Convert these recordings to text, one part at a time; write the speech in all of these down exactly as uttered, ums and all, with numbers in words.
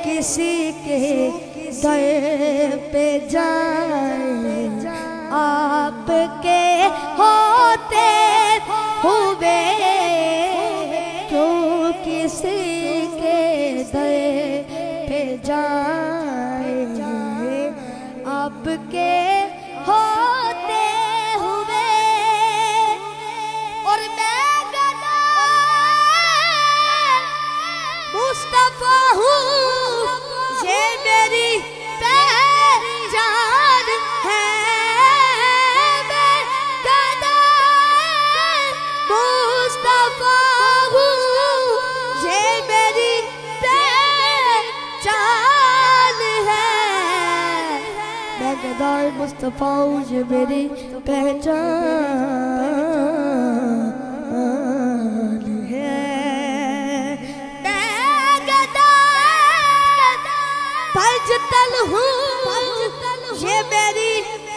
किसी के दर पे जाए, आपके होते हुए क्यों किसी के दर पे जाए, आपके होते हुए। और मैं गदा मुस्तफा हूँ, ये मेरी पहचान है। मैं गदा मुस्तफा हूँ, ये मेरी पहचान है। मैं गदा मुस्तफा हूँ, ये मेरी पहचान पंजतल हूँ, ये मेरी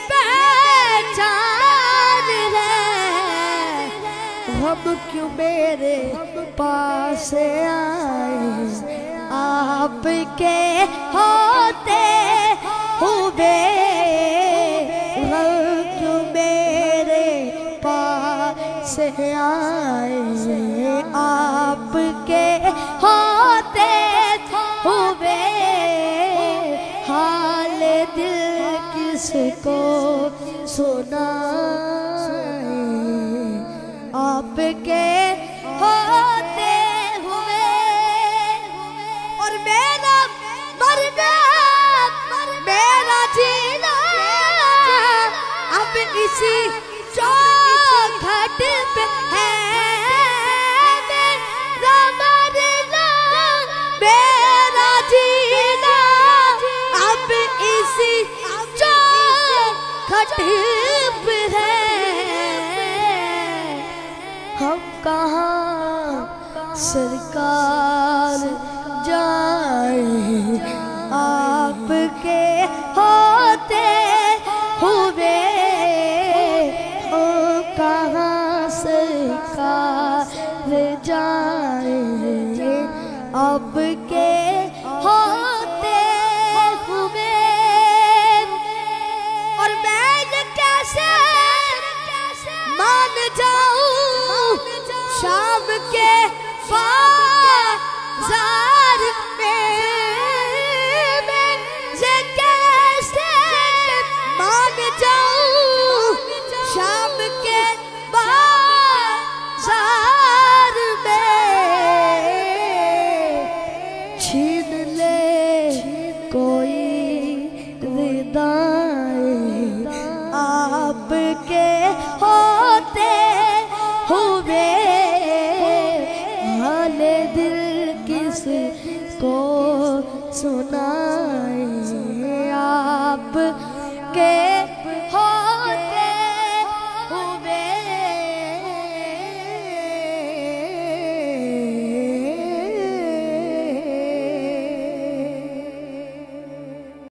पहचान है। हम क्यों मेरे पास आए, आपके होते हुए। हम क्यों मेरे पास आए, आपके होते हुए। हाल दिल किसको सुनाए, आपके होते हुए। और मेरा मरना मेरा जीना अब इसी चौखट पे है। मेरा मरना मेरा जीना अब इसी चौखट पे है। हम कहाँ सरकार जाए, आपके होते हुए। हम कहाँ सरकार जाए, आपके होते हुए। और मैं कैसे मान जाऊं शाम के बाद